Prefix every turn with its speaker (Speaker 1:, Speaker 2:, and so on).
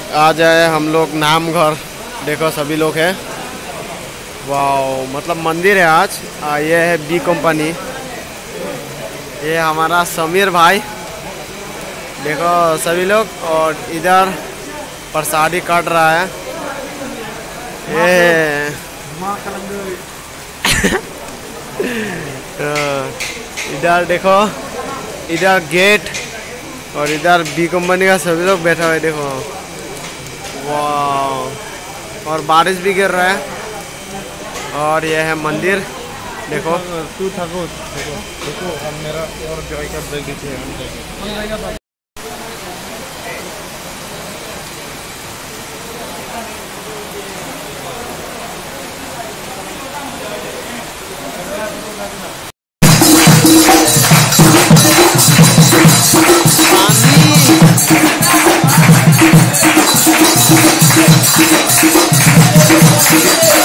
Speaker 1: आ जाए हम लोग नाम घर। देखो सभी लोग हैं। वाओ, मतलब मंदिर है आज। ये है बी कंपनी। ये हमारा समीर भाई। देखो सभी लोग, और इधर प्रसादी काट रहा है। ये इधर देखो, इधर गेट, और इधर बी कंपनी का सभी लोग बैठा हुए। देखो वाह, और बारिश भी गिर रहा है। और यह है मंदिर। देखो
Speaker 2: तू थको, देखो अब मेरा और जॉय का ब्रेक दीजिए।
Speaker 1: पानी